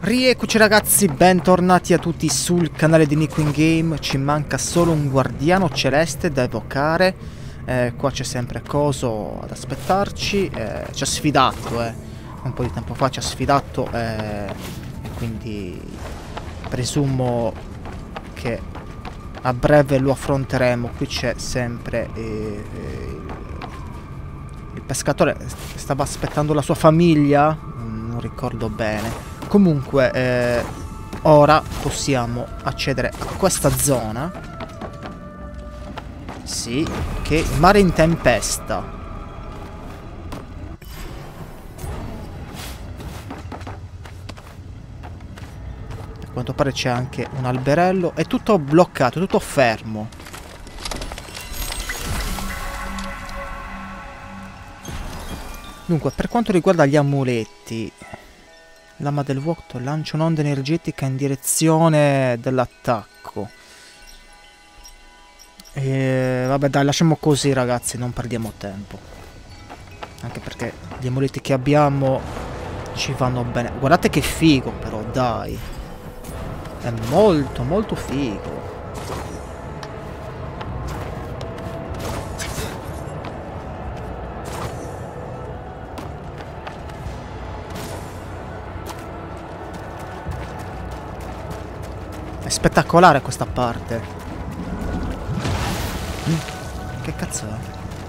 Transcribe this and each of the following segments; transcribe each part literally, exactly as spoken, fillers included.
Rieccoci ragazzi, bentornati a tutti sul canale di Nico in Game. Ci manca solo un guardiano celeste da evocare. eh, Qua c'è sempre Coso ad aspettarci. eh, Ci ha sfidato eh. Un po' di tempo fa ci ha sfidato eh, e quindi presumo che a breve lo affronteremo. Qui c'è sempre eh, eh, il pescatore. Stava aspettando la sua famiglia, non ricordo bene. Comunque, eh, ora possiamo accedere a questa zona. Sì, che mare in tempesta. A quanto pare c'è anche un alberello. È tutto bloccato, tutto fermo. Dunque, per quanto riguarda gli amuletti, Lama del vuoto lancia un'onda energetica in direzione dell'attacco. E vabbè, dai, lasciamo così ragazzi, non perdiamo tempo. Anche perché gli amuletti che abbiamo ci vanno bene. Guardate che figo però, dai. È molto molto figo. È spettacolare questa parte. Mm, che cazzo è?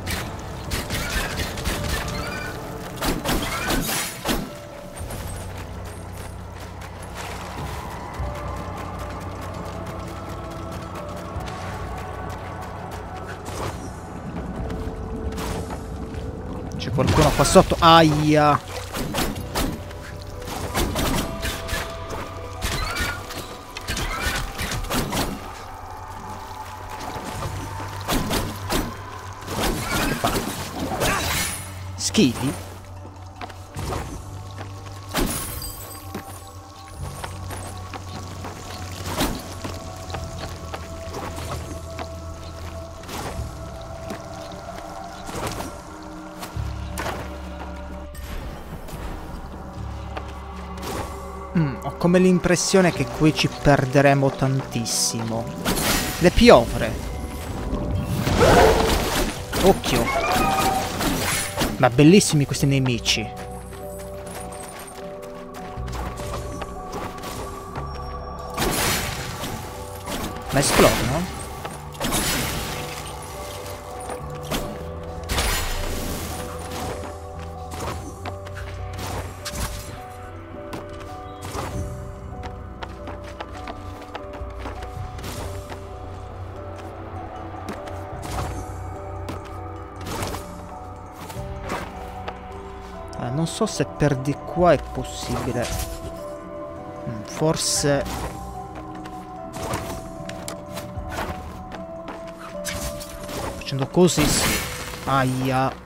C'è qualcuno qua sotto. Aia. Schifi? Mm, ho come l'impressione che qui ci perderemo tantissimo. Le piovre. Occhio. Ma bellissimi questi nemici. Ma esplodono? Non so se per di qua è possibile. Forse... facendo così sì. Aia.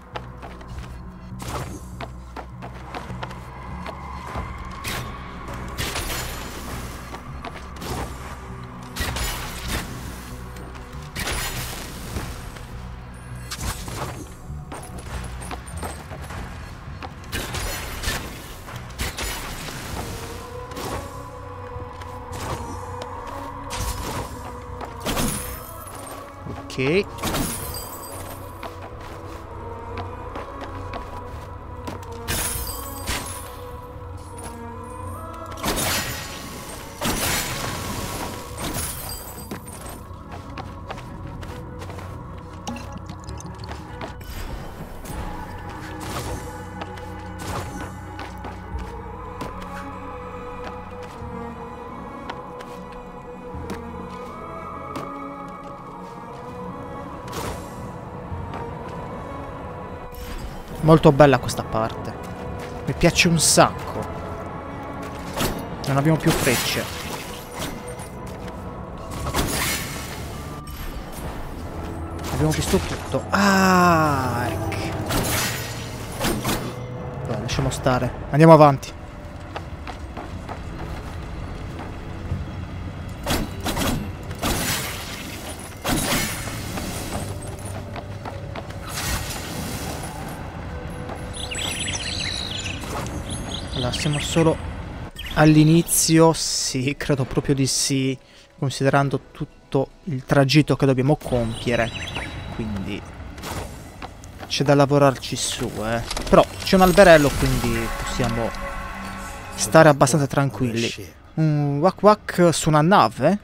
Ok. Molto bella questa parte. Mi piace un sacco. Non abbiamo più frecce. Abbiamo visto tutto. Ah, ecco. Vabbè, lasciamo stare. Andiamo avanti. Allora, siamo solo All'inizio sì, credo proprio di sì, considerando tutto il tragitto che dobbiamo compiere, quindi c'è da lavorarci su, eh. Però c'è un alberello, quindi possiamo stare abbastanza tranquilli. Un Wak Wak su una nave?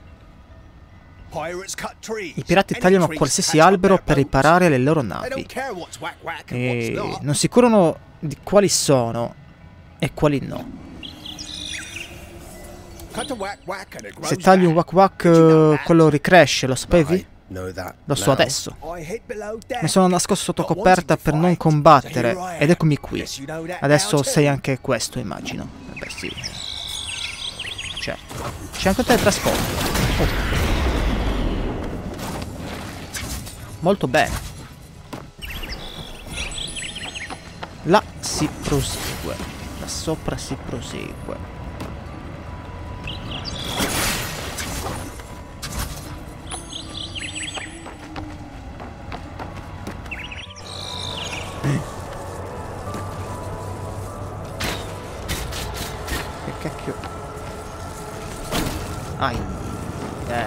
I pirati tagliano qualsiasi albero per riparare le loro navi e non si curano di quali sono e quali no. Se tagli un Wak Wak, quello ricresce, lo sapevi? Lo so adesso. Mi sono nascosto sotto coperta per non combattere ed eccomi qui. Adesso sei anche questo, immagino. Beh sì. Certo. C'è anche il teletrasporto. Oh. Molto bene. Là si prosegue. Da sopra si prosegue. Che cacchio. Ai. Eh.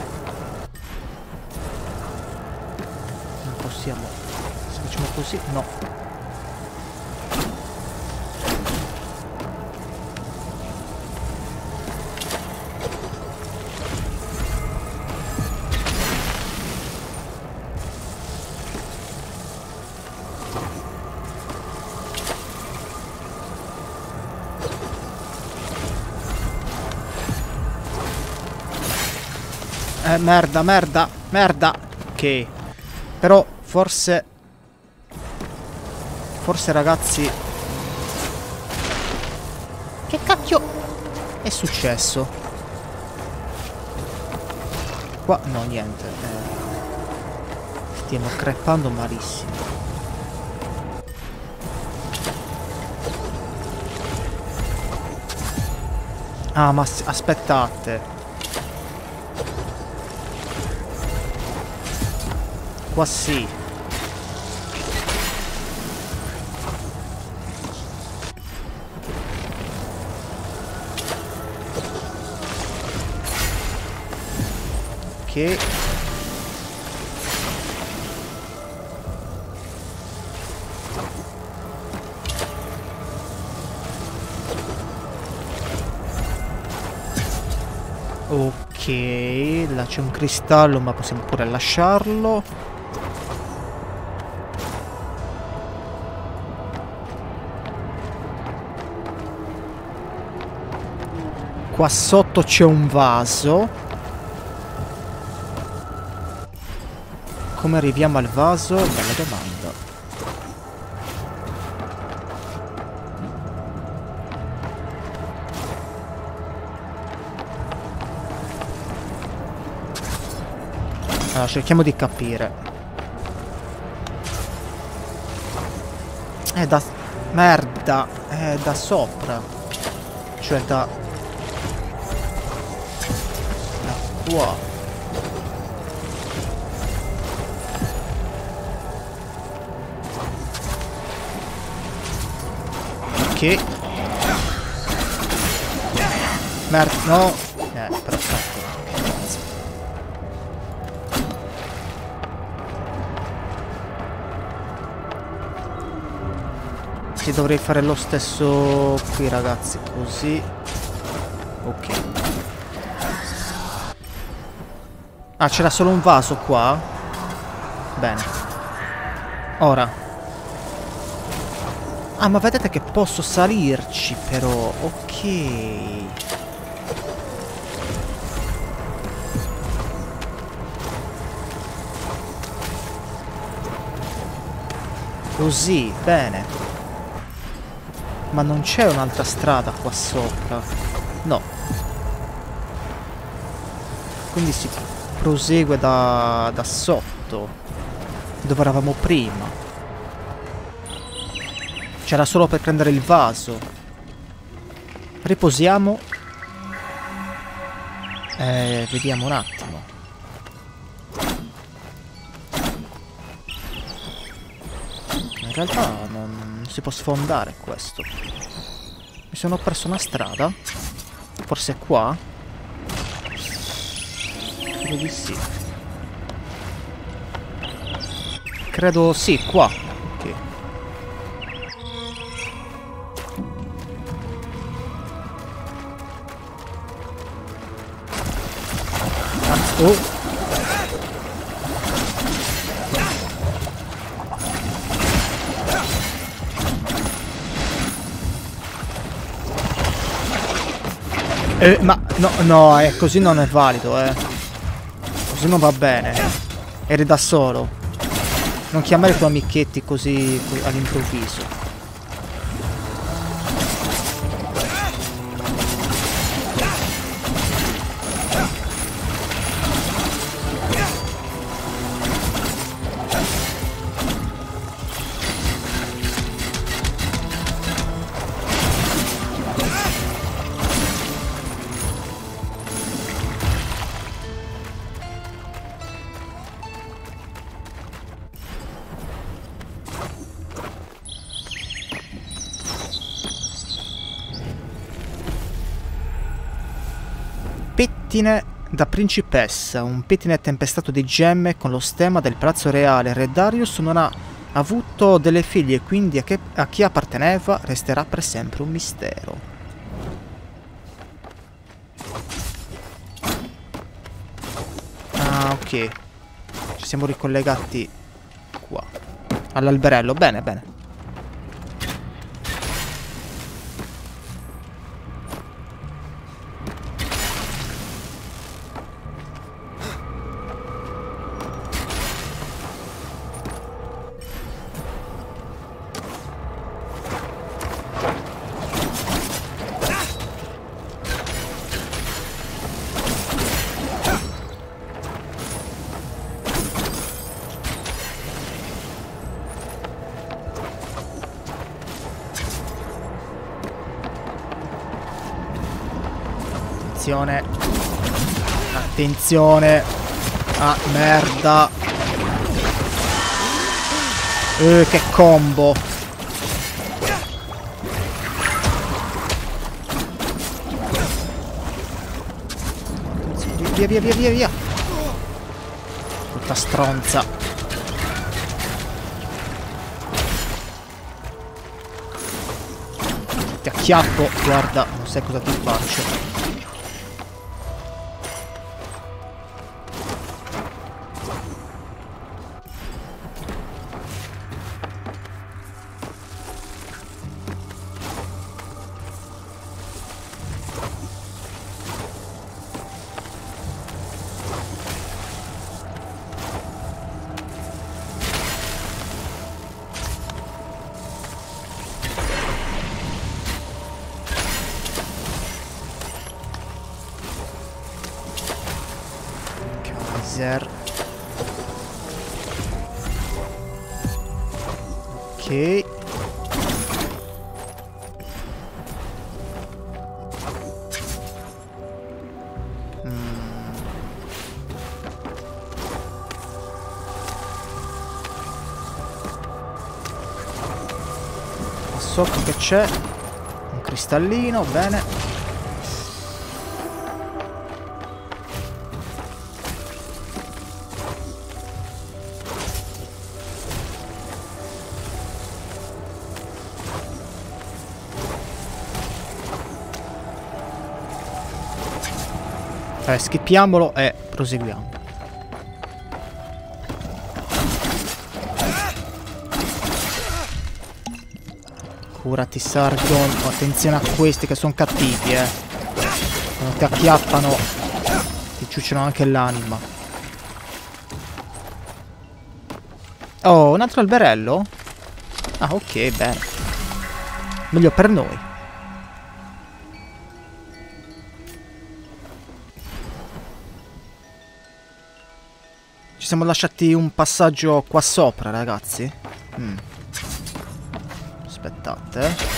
Non possiamo. Se facciamo così, no. Eh, merda, merda, merda. Ok. Però forse... Forse ragazzi... Che cacchio è successo? Qua no, niente. Eh, stiamo crepando malissimo. Ah, ma aspettate. Qua sì. Ok. Ok, là c'è un cristallo, ma possiamo pure lasciarlo. Qua sotto c'è un vaso. Come arriviamo al vaso? Bella domanda. Allora, cerchiamo di capire. È da... Merda! È da sopra. Cioè da... Wow. Ok. Merda, no. Eh, perfetto. Sì, dovrei fare lo stesso qui, ragazzi, così. Ok. Ah, c'era solo un vaso qua? Bene. Ora. Ah, ma vedete che posso salirci, però. Ok. Così, bene. Ma non c'è un'altra strada qua sopra. No. Quindi si prosegue da, da sotto, dove eravamo prima. C'era solo per prendere il vaso. Riposiamo. Eh, vediamo un attimo. In realtà non si può sfondare questo. Mi sono perso una strada. Forse qua? Credo di sì. Credo sì, qua. Ok. Anzi, oh. Eh, ma no, no, eh, così non è valido, eh. Così non va bene. Eri da solo. Non chiamare i tuoi amichetti così all'improvviso. Pettine da principessa, un pettine tempestato di gemme con lo stemma del palazzo reale. Re Darius non ha avuto delle figlie e quindi a, che, a chi apparteneva resterà per sempre un mistero. Ah, ok. Ci siamo ricollegati qua. All'alberello, bene, bene. Attenzione. Attenzione. Ah, merda. Eh, che combo. Via, via, via, via, via. Brutta stronza. Ti acchiappo. Guarda, non sai cosa ti faccio. Ok. Mm. Qua sotto che c'è? Un cristallino, bene. Eh, skippiamolo e proseguiamo. Curati, Sargon. Oh, attenzione a questi che sono cattivi, eh. Quando ti acchiappano ti ciucciano anche l'anima. Oh, un altro alberello? Ah, ok, bene. Meglio per noi. Ci siamo lasciati un passaggio qua sopra, ragazzi. Mm. Aspettate.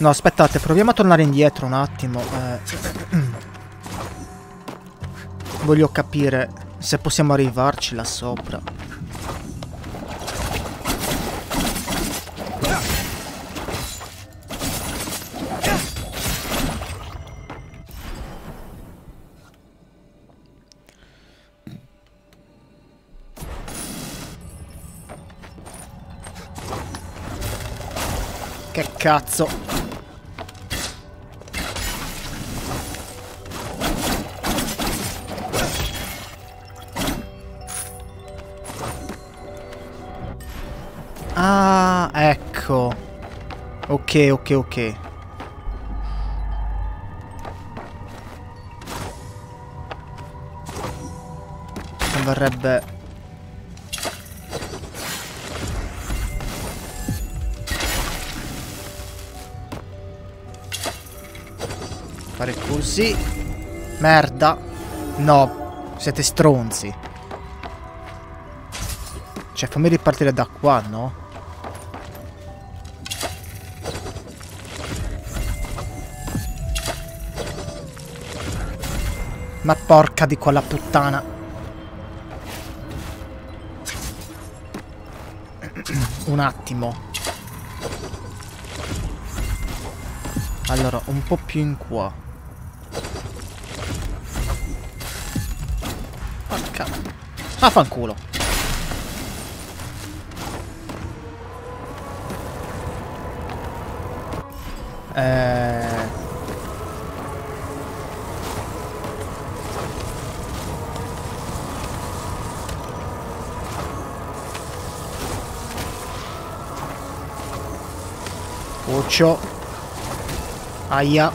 No, aspettate, proviamo a tornare indietro un attimo. Eh. Voglio capire se possiamo arrivarci là sopra. Che cazzo? Ah, ecco. Ok, ok, ok. Non verrebbe... fare così. Merda. No, siete stronzi. Cioè, fammi ripartire da qua, no? Ma porca di quella puttana. Un attimo. Allora, un po' più in qua. Porca. Ah, fanculo. Eh... Occhio. Aia.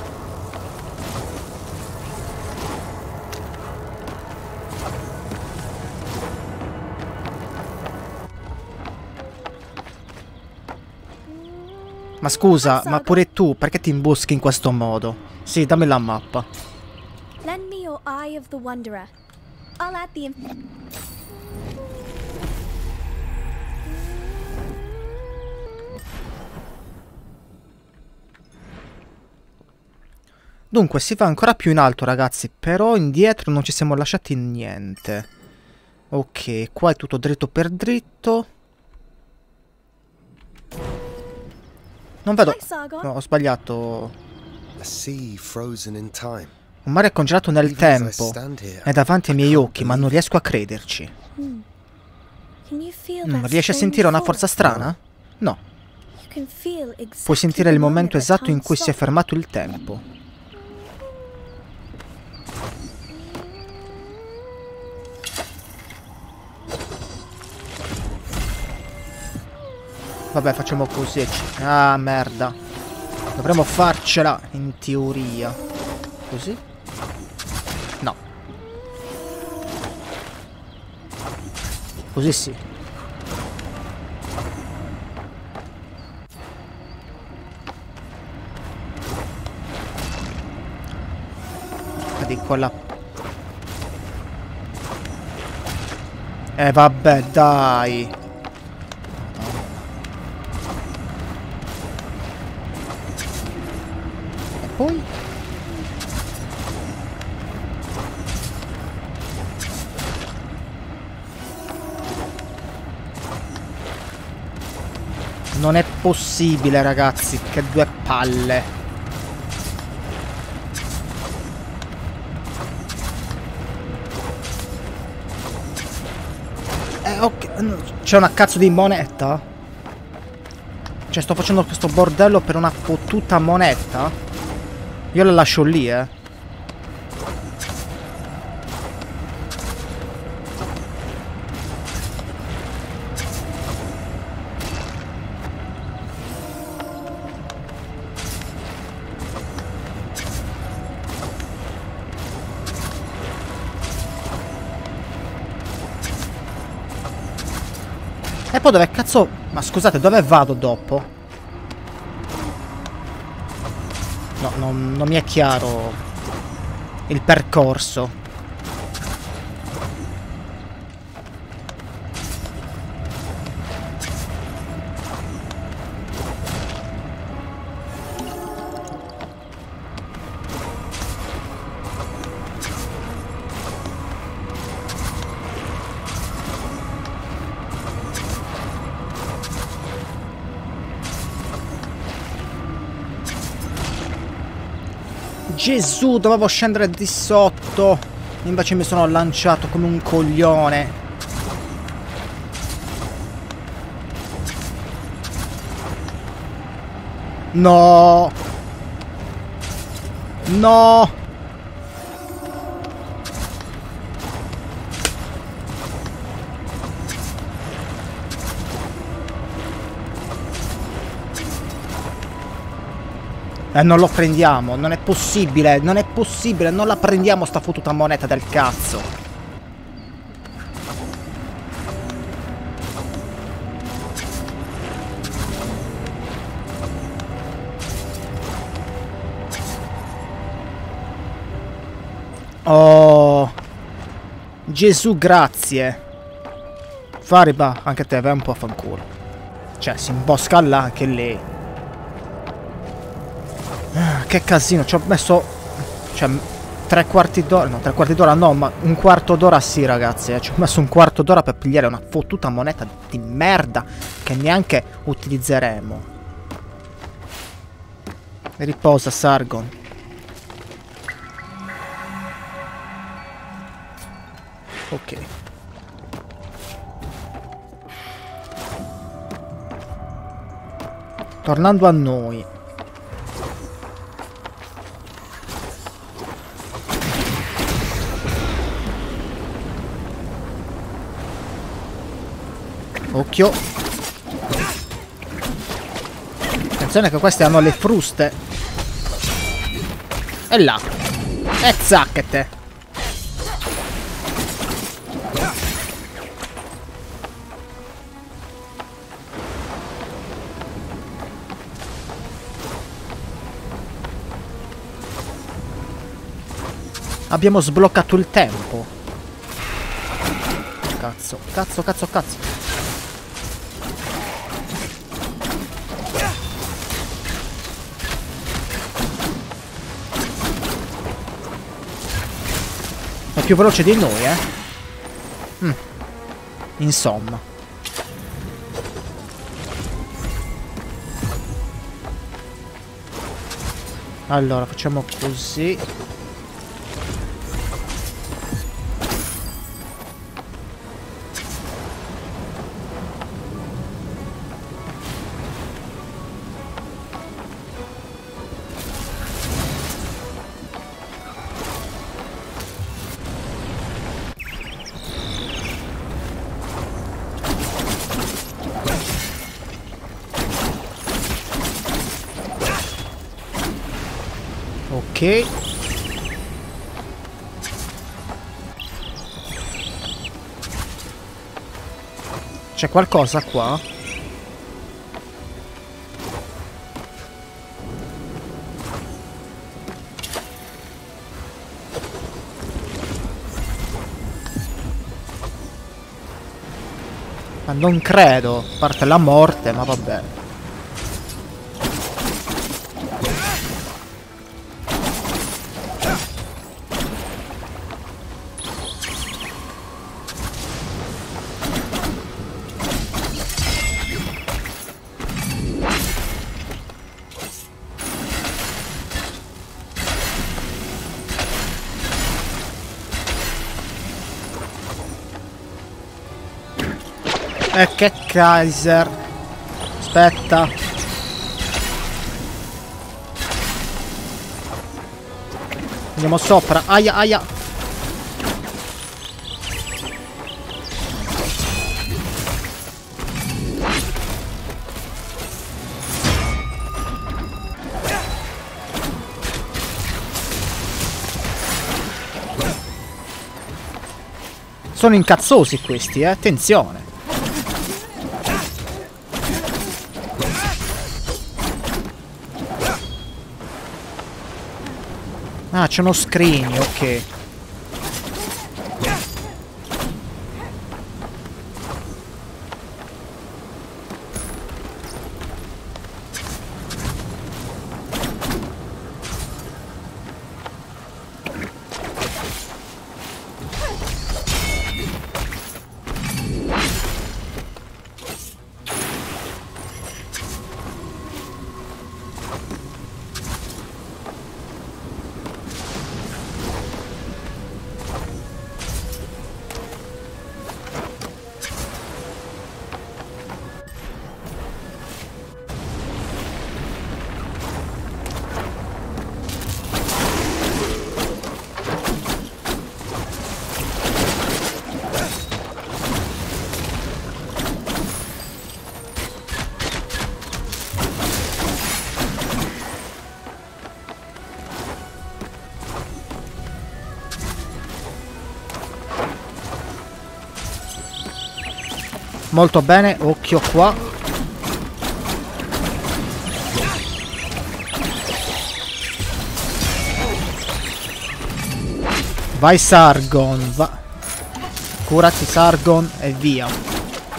Ma scusa, ma pure tu, perché ti imboschi in questo modo? Sì, dammi la mappa. Lend me your Eye of the Wanderer. I'll add the Dunque, si va ancora più in alto, ragazzi, però indietro non ci siamo lasciati niente. Ok, qua è tutto dritto per dritto. Non vedo... No, ho sbagliato. Un mare congelato nel tempo. È davanti ai miei occhi, ma non riesco a crederci. Mm, riesci a sentire una forza strana? No. Puoi sentire il momento esatto in cui si è fermato il tempo. Vabbè, facciamo così. Ah, merda. Dovremmo farcela, in teoria. Così? No. Così sì. Di quella... Eh, vabbè, dai. Poi non è possibile, ragazzi, che due palle. Eh, ok, c'è una cazzo di moneta? Cioè, sto facendo questo bordello per una fottuta moneta? Io la lascio lì, eh. E poi dove cazzo... Ma scusate, dove vado dopo? No, non, non mi è chiaro il percorso. Gesù, dovevo scendere di sotto. Invece mi sono lanciato come un coglione. No. No. E non lo prendiamo, non è possibile, non è possibile, non la prendiamo sta fottuta moneta del cazzo. Oh, Gesù, grazie. Fariba, anche te, vai un po' a fanculo. Cioè, si imbosca là anche lei. Ah, che casino, ci ho messo... Cioè, tre quarti d'ora... No, tre quarti d'ora no, ma un quarto d'ora sì, ragazzi. Eh. Ci ho messo un quarto d'ora per pigliare una fottuta moneta di merda che neanche utilizzeremo. Riposa, Sargon. Ok. Tornando a noi. Occhio. Attenzione che queste hanno le fruste. E là. E zacchete. Abbiamo sbloccato il tempo. Cazzo, cazzo, cazzo, cazzo. È più veloce di noi, eh? Mm. Insomma. Allora, facciamo così. Ok. C'è qualcosa qua? Ma non credo. A parte la morte, ma vabbè. Eh, che Kaiser. Aspetta. Andiamo sopra. Aia, aia. Sono incazzosi questi, eh. Attenzione. Ah, c'è uno scrigno, ok. Molto bene, occhio qua. Vai Sargon, va. Curati Sargon e via.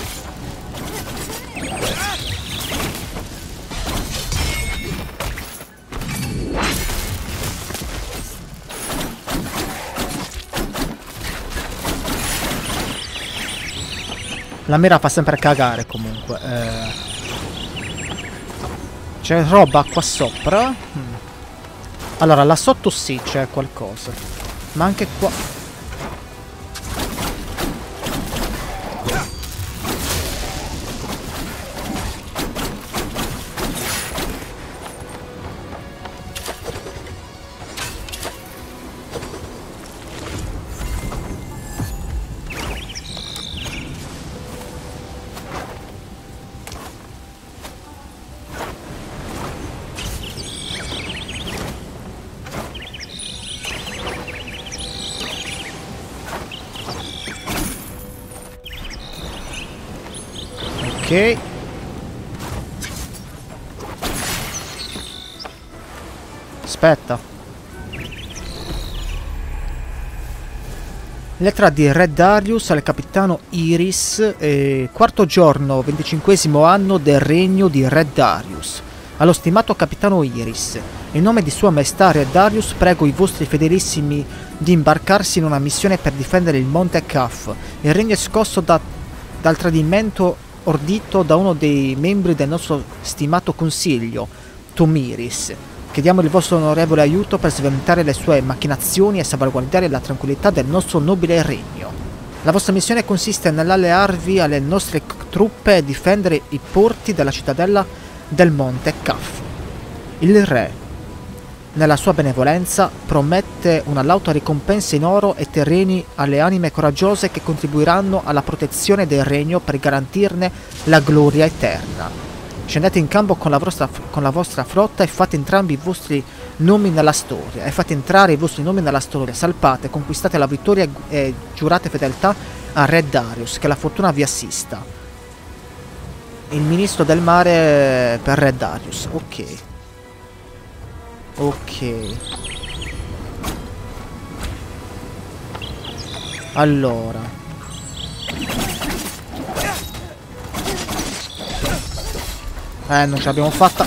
La mira fa sempre cagare comunque. Eh. C'è roba qua sopra. Hmm. Allora, là sotto sì, c'è qualcosa. Ma anche qua. Ok. Aspetta. Lettera di Re Darius al capitano Iris, eh, quarto giorno, venticinquesimo anno del regno di Re Darius. Allo stimato capitano Iris, in nome di Sua Maestà Re Darius, prego i vostri fedelissimi di imbarcarsi in una missione per difendere il monte Kaf. Il regno è scosso da, dal tradimento ordito da uno dei membri del nostro stimato consiglio, Tomiris. Chiediamo il vostro onorevole aiuto per sventare le sue macchinazioni e salvaguardare la tranquillità del nostro nobile regno. La vostra missione consiste nell'allearvi alle nostre truppe e difendere i porti della cittadella del monte Kaf. Il re, nella sua benevolenza, promette una lauta ricompensa in oro e terreni alle anime coraggiose che contribuiranno alla protezione del regno per garantirne la gloria eterna. Scendete in campo con la vostra, con la vostra flotta e fate entrambi i vostri nomi nella storia. E fate entrare i vostri nomi nella storia. Salpate, conquistate la vittoria e, e giurate fedeltà a Re Darius. Che la fortuna vi assista. Il ministro del mare per Re Darius. Ok. Ok. Allora. Eh, non ce l'abbiamo fatta.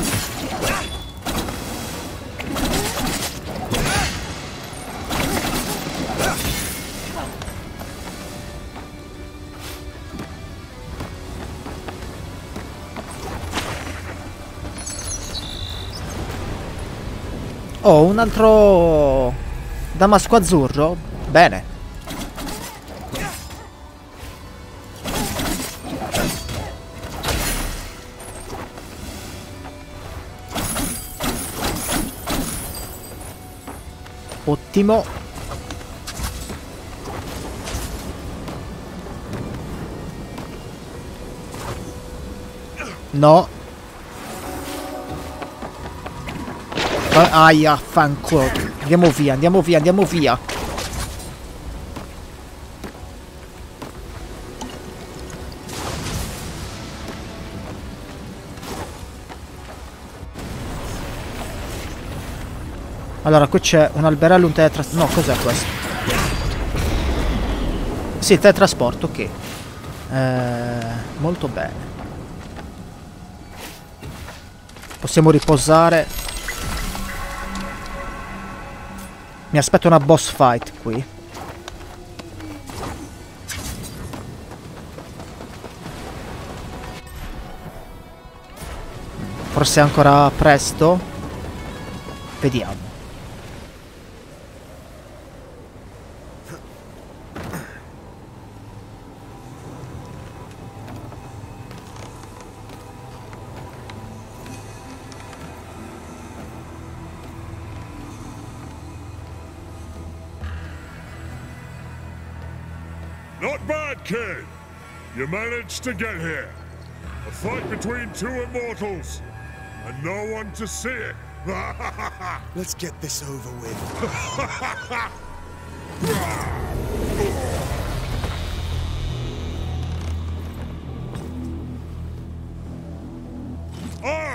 Oh, un altro damasco azzurro? Bene. Ottimo. No. Aia, fanculo. Andiamo via, andiamo via, andiamo via. Allora, qui c'è un alberello, un teletrasporto. No, cos'è questo? Sì, teletrasporto, ok. Eh, molto bene. Possiamo riposare. Mi aspetta una boss fight qui. Forse è ancora presto. Vediamo. Not bad, kid. You managed to get here. A fight between two immortals. And no one to see it. Let's get this over with.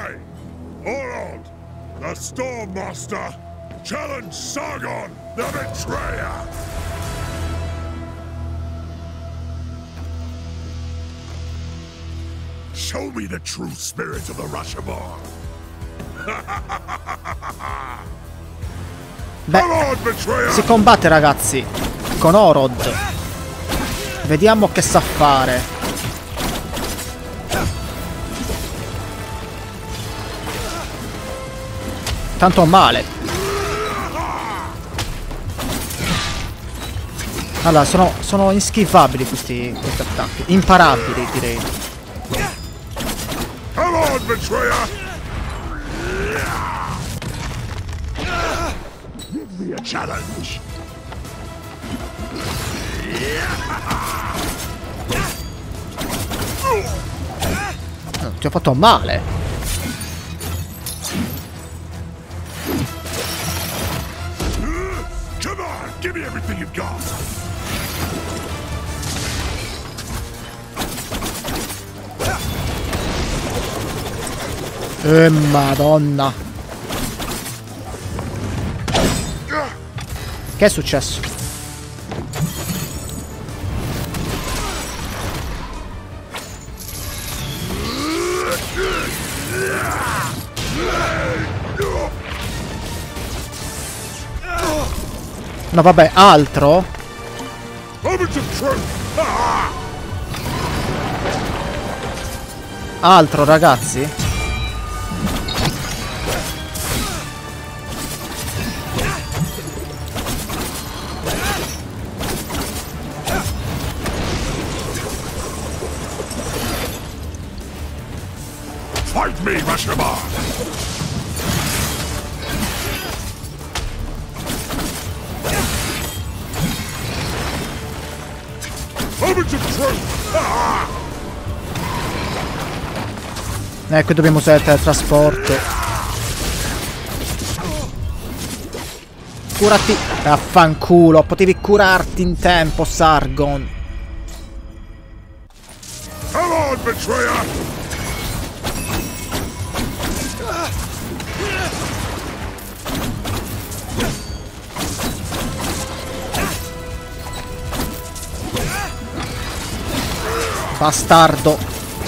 way! Orod, the Storm Master, challenge Sargon, the Betrayer! Show me the true spirit of the Rashomon! Beh, si combatte, ragazzi, con Orod. Vediamo che sa fare. Tanto male. Allora, sono, sono inschivabili questi, questi attacchi. Imparabili, direi. Come on, Betrayer! Give me a challenge! Oh, ti ho fatto male. Come on, give me everything you've got! Eh, madonna. Che è successo? No, vabbè, altro? Altro, ragazzi? Fight me, Rashomon! Moment of truth! Ah! Ecco, dobbiamo usare il teletrasporto. Curati. Affanculo, potevi curarti in tempo, Sargon. Come on, Betrayer! Bastardo.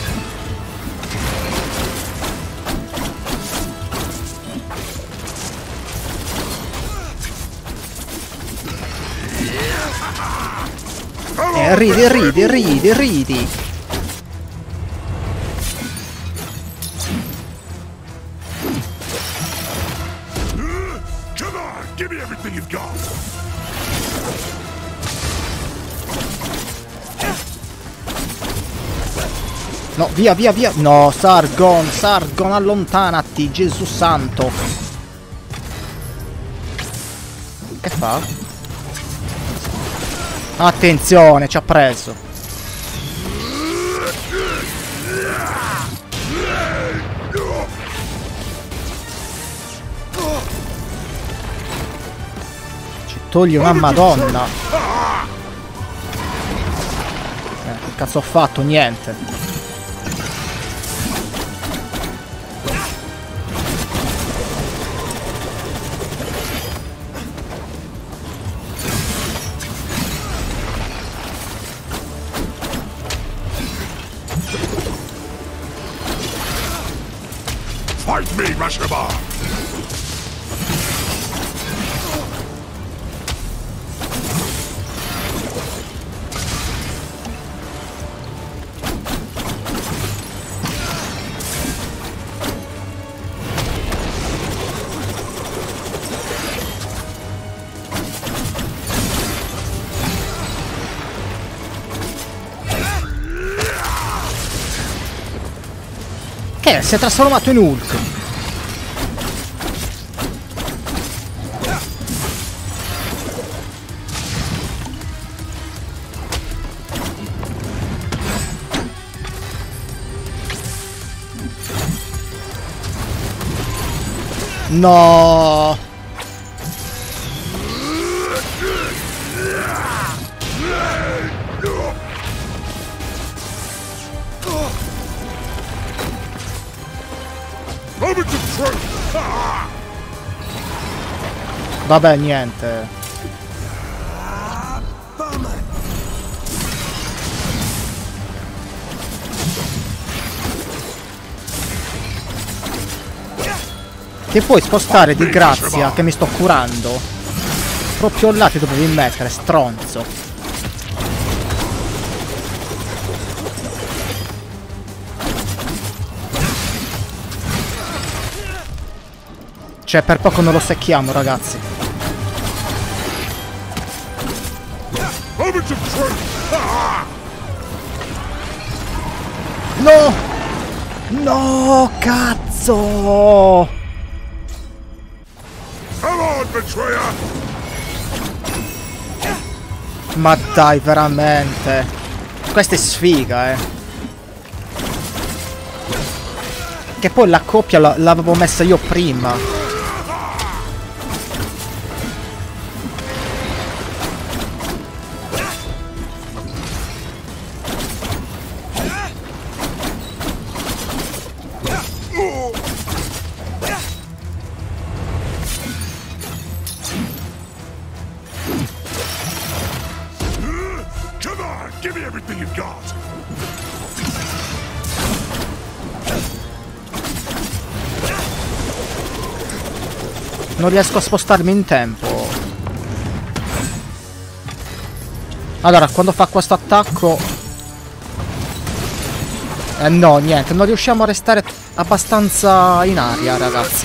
Eh, ridi, ridi, ridi, ridi. Come on, give me everything you've got. No, via, via, via. No, Sargon, Sargon, allontanati, Gesù santo. Che fa? Attenzione, ci ha preso. Ci toglie una madonna. Eh, che cazzo ho fatto? Niente. Fight me, Rashomon! Che si è trasformato in Hulk. No. Moment of truth! Ah! Vabbè, niente. Ti puoi spostare di grazia che mi sto curando? Proprio là ti dovevi mettere, stronzo. Cioè, per poco non lo secchiamo, ragazzi. No! No, cazzo! Come on, betrayer! Ma dai, veramente. Questa è sfiga, eh. Che poi la coppia l'avevo messa io prima. Come on, give me everything you've got! Non riesco a spostarmi in tempo. Allora, quando fa questo attacco... Eh no, niente, non riusciamo a restare abbastanza in aria, ragazzi.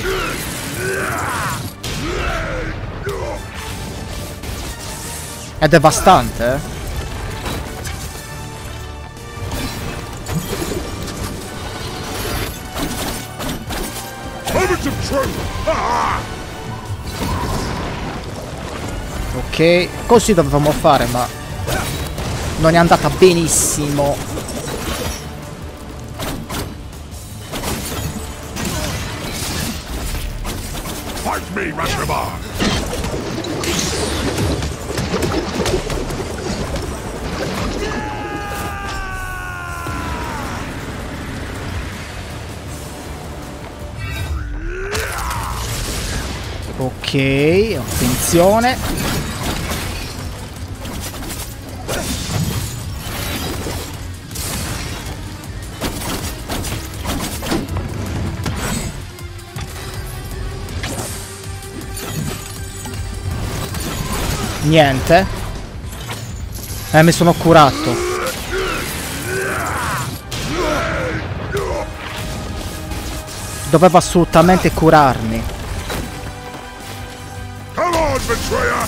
È devastante, eh. Ok, così dovevamo fare, ma non è andata benissimo. Fight me, Rashomon! Ok, attenzione. Niente. Eh, mi sono curato. Dovevo assolutamente curarmi. Come on, betrayer!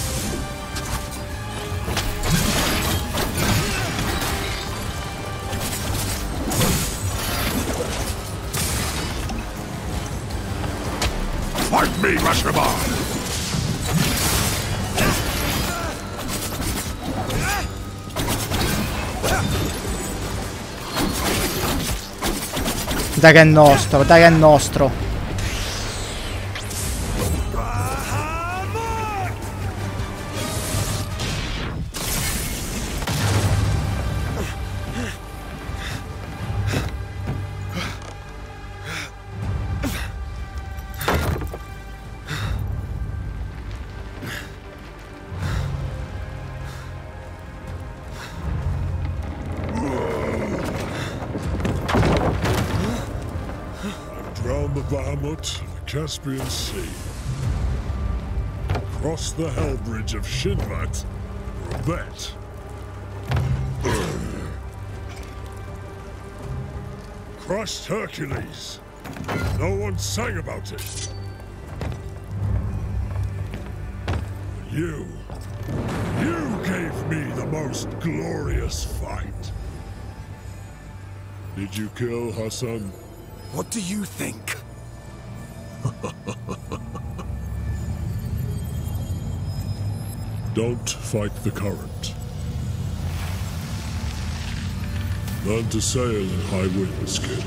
Fight me, Rashomon! Dai che è nostro, dai che è nostro. Drown the Bahamut in the Caspian Sea. Cross the Hell Bridge of Shinvat for a bet. Crushed Hercules. No one sang about it. You. You gave me the most glorious fight. Did you kill Hassan? What do you think? Don't fight the current. Learn to sail in high winds, kid.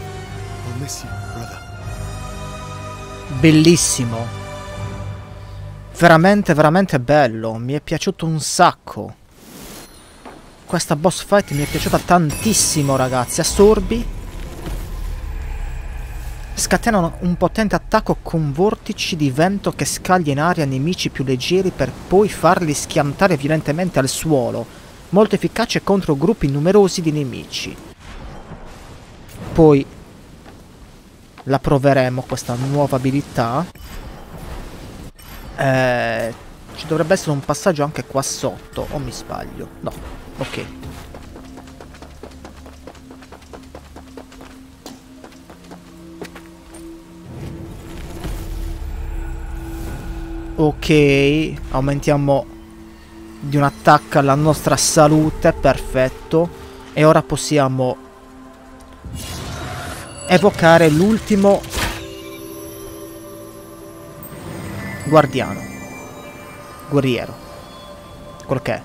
I'll miss you, brother. Bellissimo. Veramente, veramente bello. Mi è piaciuto un sacco. Questa boss fight mi è piaciuta tantissimo, ragazzi. Assorbi. Scatenano un potente attacco con vortici di vento che scaglia in aria nemici più leggeri per poi farli schiantare violentemente al suolo. Molto efficace contro gruppi numerosi di nemici. Poi la proveremo questa nuova abilità. Eh, ci dovrebbe essere un passaggio anche qua sotto, o mi sbaglio? No, ok. Ok, aumentiamo di un attacco la nostra salute, perfetto. E ora possiamo evocare l'ultimo guardiano, guerriero, quello che è.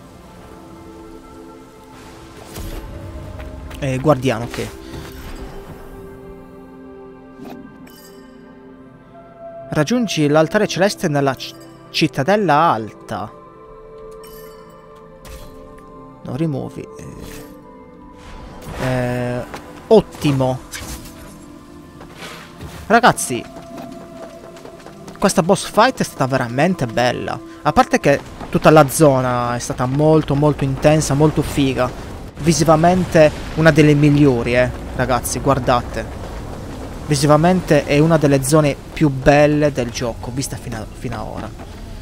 Eh, guardiano, ok. Raggiungi l'altare celeste nella cittadella alta. No, rimuovi. Eh, eh, ottimo. Ragazzi, questa boss fight è stata veramente bella. A parte che tutta la zona è stata molto molto intensa, molto figa. Visivamente una delle migliori, eh. Ragazzi, guardate. Visivamente è una delle zone più belle del gioco, vista fino a, fino a ora.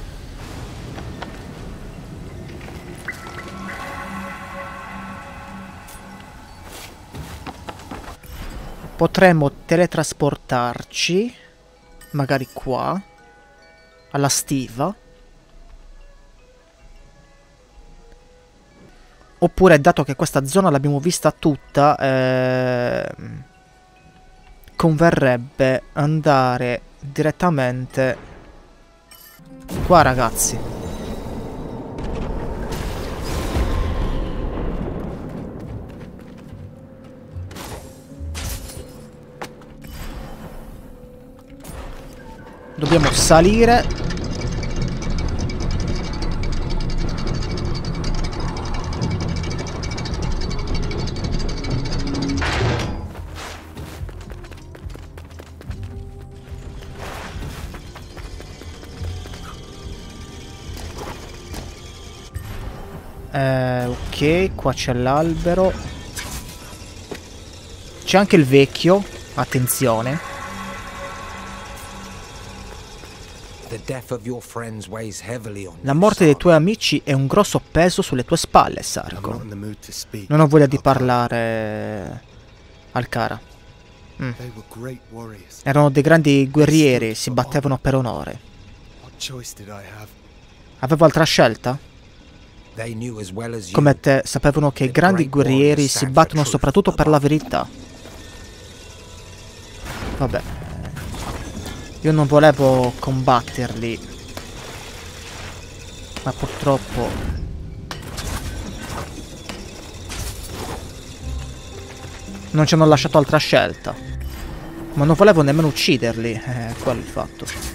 Potremmo teletrasportarci, magari qua, alla stiva. Oppure, dato che questa zona l'abbiamo vista tutta, eh, converrebbe andare direttamente qua, ragazzi. Dobbiamo salire. Eh, ok, qua c'è l'albero. C'è anche il vecchio. Attenzione. La morte dei tuoi amici è un grosso peso sulle tue spalle, Sarko. Non ho voglia di parlare al cara. Mm. Erano dei grandi guerrieri, si battevano per onore. Avevo altra scelta? Come te, sapevano che i grandi guerrieri si battono soprattutto per la verità. Vabbè. Io non volevo combatterli, ma purtroppo non ci hanno lasciato altra scelta. Ma non volevo nemmeno ucciderli, eh, quello è il fatto.